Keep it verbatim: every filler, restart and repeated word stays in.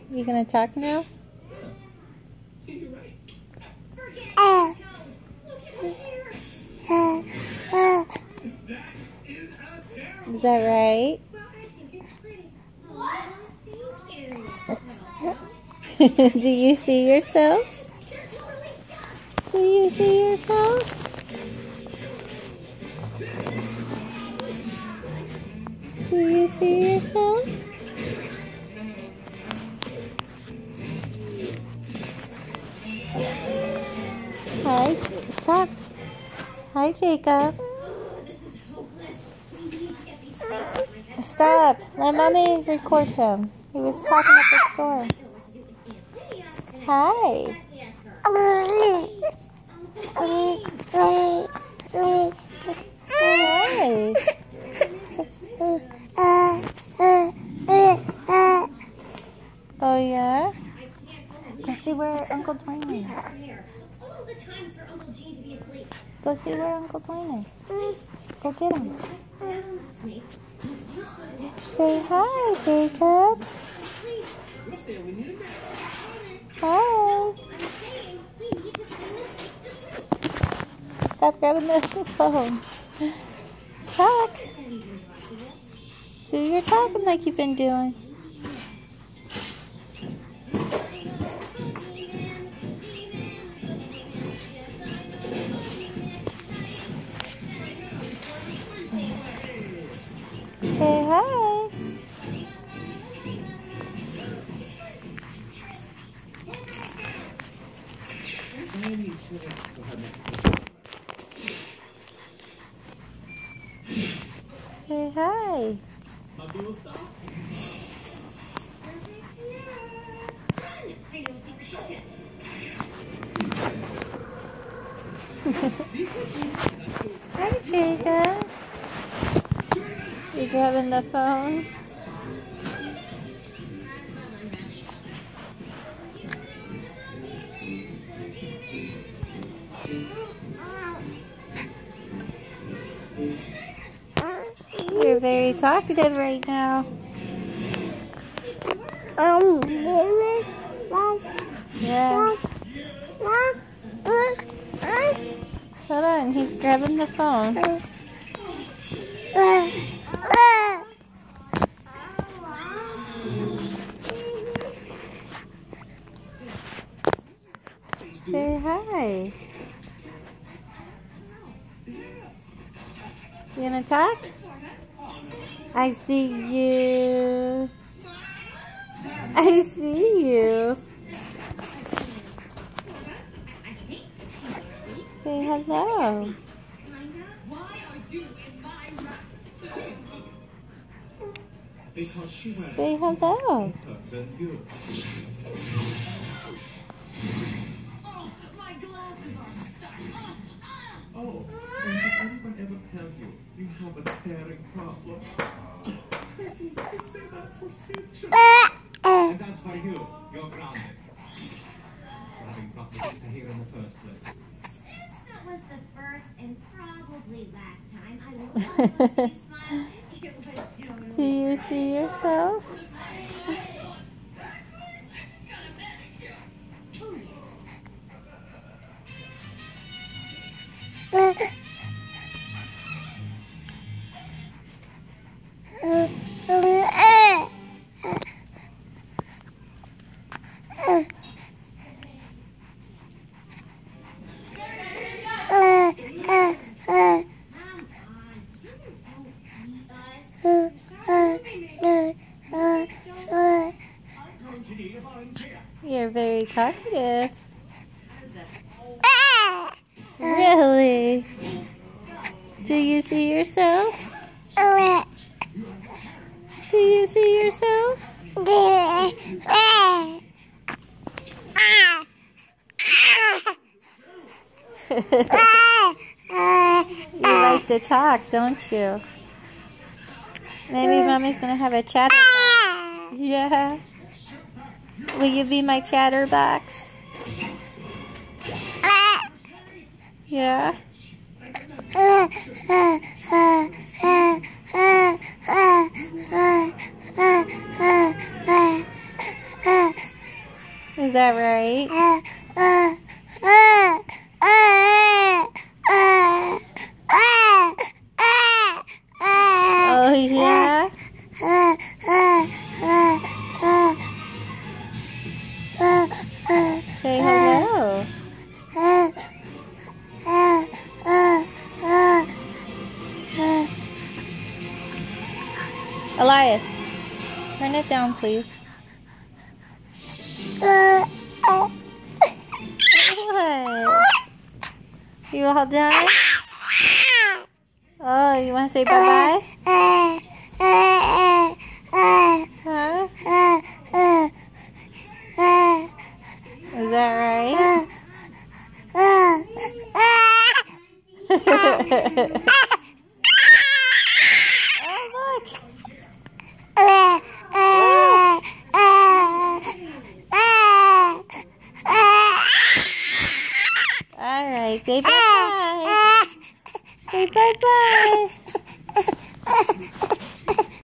You gonna talk now? Uh, Is that right? Do you see yourself? Do you see yourself? Do you see yourself? Hi, stop. Hi, Jacob. Stop. Let mommy record him. He was talking at the store. Hi. Hi. Oh, yeah? Go see where Uncle Dwayne is. Go see where Uncle Dwayne is. Go get him. Say hi, Jacob. Hi. Stop grabbing the phone. Talk. Do your talking like you've been doing. Say hi. Say hi. Hi, Jacob. You grabbing the phone? You're very talkative right now. Um, Yeah. Hold on, he's grabbing the phone. Say hi. You gonna talk? I see you. I see you. Say hello. Say hello. Oh, and has anyone ever tell you you have a staring problem? I say that for centuries. And as for you, you're grounded. Having problems here in the first place. Since that was the first and probably last time I will almost smile, it was totally. Do you see yourself? You're very talkative. Really? Do you see yourself? Do you see yourself? You like to talk, don't you? Maybe Mommy's gonna have a chatterbox. Yeah. Will you be my chatterbox? Yeah. Is that right? Oh, yeah? Say hello. Elias, turn it down, please. What? You all done? Oh, you want to say bye-bye? Huh? Is that right? Oh, look. All right, say bye-bye. Say bye-bye.